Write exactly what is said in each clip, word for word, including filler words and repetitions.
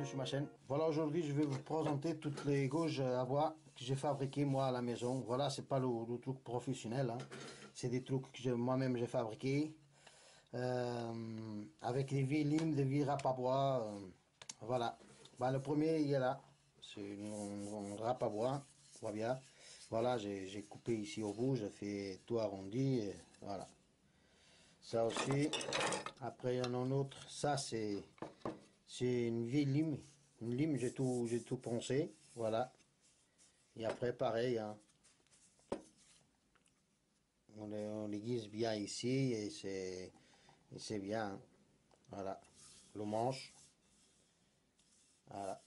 bienvenue sur ma chaîne. Voilà, aujourd'hui je vais vous présenter toutes les gauges à bois que j'ai fabriquées moi à la maison. Voilà, c'est pas le, le truc professionnel, hein. C'est des trucs que moi-même j'ai fabriqués euh, avec des vieilles limes, des vieilles râpes à bois. Euh, voilà. Bah, le premier il est là, c'est une râpe à bois. On voit bien. Voilà, j'ai coupé ici au bout, j'ai fait tout arrondi. Et voilà. Ça aussi. Après il y en a un autre. Ça c'est C'est une vieille lime. Une lime, j'ai tout, j'ai tout poncé. Voilà. Et après, pareil, hein. On les, on l'aiguise bien ici et c'est, et c'est bien, hein. Voilà. Le manche. Voilà.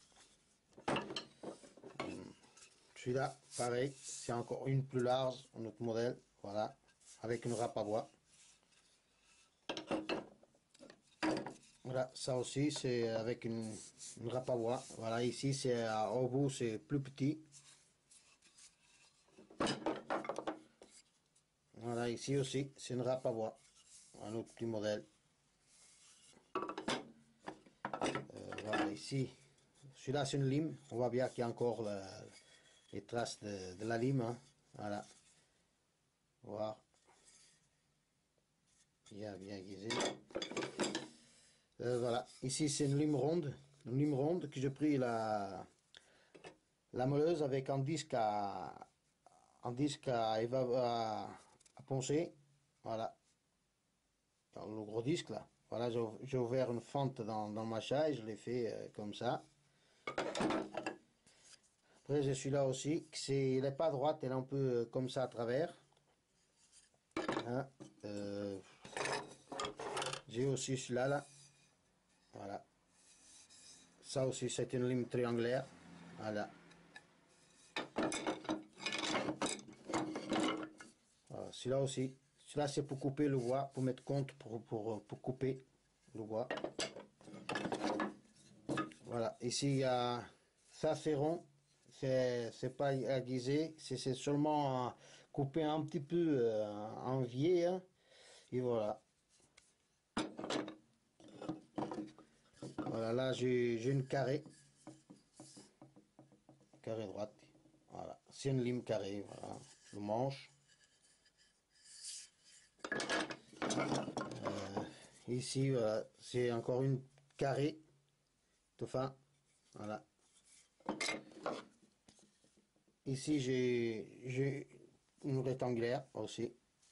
Celui-là, pareil. C'est encore une plus large, un autre modèle. Voilà. Avec une râpe à bois. Voilà, ça aussi c'est avec une, une râpe à bois. Voilà, ici c'est au bout c'est plus petit. Voilà, ici aussi c'est une râpe à bois. Un autre petit modèle. Euh, voilà, ici, celui-là c'est une lime. On voit bien qu'il y a encore le, les traces de, de la lime, hein. Voilà. Voir. Bien, bien aiguisé. Euh, voilà, ici c'est une lime ronde. Une lime ronde que j'ai pris la, la moleuse avec un disque à, un disque à, à, à poncer. Voilà. Le gros disque là. Voilà, j'ai ouvert une fente dans, dans ma chaise, je l'ai fait euh, comme ça. Après j'ai celui-là aussi, il n'est pas droite, elle est un peu euh, comme ça à travers. Hein, euh, j'ai aussi celui-là là. Voilà. Ça aussi c'est une lime triangulaire. Voilà. Voilà, celui-là aussi. Celui-là c'est pour couper le bois, pour mettre compte, pour, pour, pour couper le bois. Voilà, ici il y a, ça c'est rond, c'est pas aiguisé, c'est seulement couper un petit peu euh, en vier, hein, et voilà. Voilà, là j'ai une carré, carré droite, voilà, c'est une lime carrée, voilà, le manche. Euh, ici, voilà, c'est encore une carré, tout fin, voilà. Ici j'ai une rectangulaire aussi.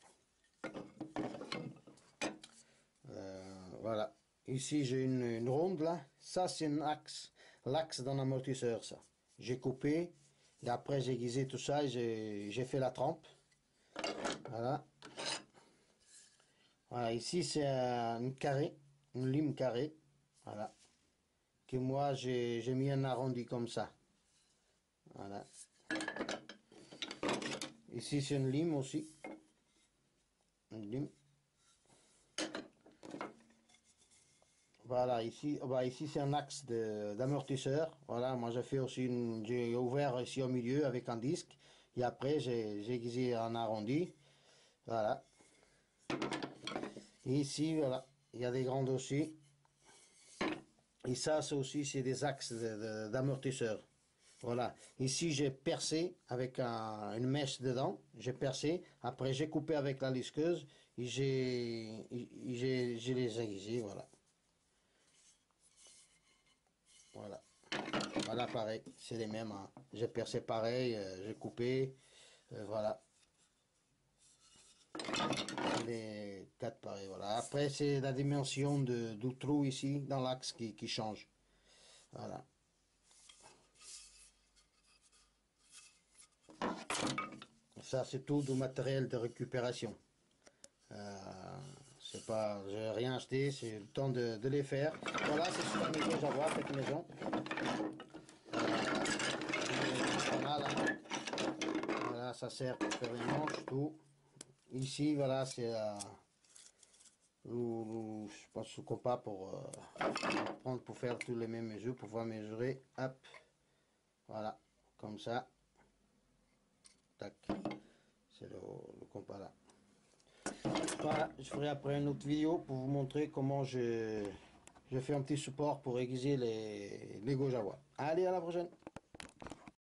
Euh, voilà. Ici j'ai une, une ronde là. Ça c'est un axe. L'axe d'un amortisseur ça. J'ai coupé. Et après j'ai aiguisé tout ça et j'ai fait la trempe. Voilà. Voilà. Ici c'est une carré. Une lime carrée. Voilà. Que moi j'ai mis un arrondi comme ça. Voilà. Ici c'est une lime aussi. Une lime. Voilà, ici, bah ici c'est un axe d'amortisseur. Voilà, moi j'ai fait aussi une, j'ai ouvert ici au milieu avec un disque. Et après j'ai aiguisé en arrondi. Voilà. Et ici, voilà, il y a des grandes aussi. Et ça, c'est aussi c'est des axes d'amortisseur. Voilà. Ici j'ai percé avec un, une mèche dedans. J'ai percé. Après j'ai coupé avec la lisqueuse. Et j'ai, j'ai les aiguisés. Voilà. Voilà. Voilà, pareil, c'est les mêmes, hein. J'ai percé pareil, euh, j'ai coupé, euh, voilà. Les quatre pareils, voilà. Après, c'est la dimension de, du trou ici, dans l'axe qui, qui change. Voilà. Ça, c'est tout du matériel de récupération. Euh, c'est pas, j'ai rien acheté, c'est le temps de, de les faire. Voilà, c'est sur la maison, j'avoue, cette maison. Euh, mal, hein. Voilà, ça sert pour faire les manches, tout. Ici, voilà, c'est euh, je pense ce compas pour euh, prendre pour faire tous les mêmes mesures, pour pouvoir mesurer. Hop, voilà, comme ça. Tac, c'est le, le compas là. Voilà, je ferai après une autre vidéo pour vous montrer comment je je fais un petit support pour aiguiser les, les gauges à bois. Allez, à la prochaine!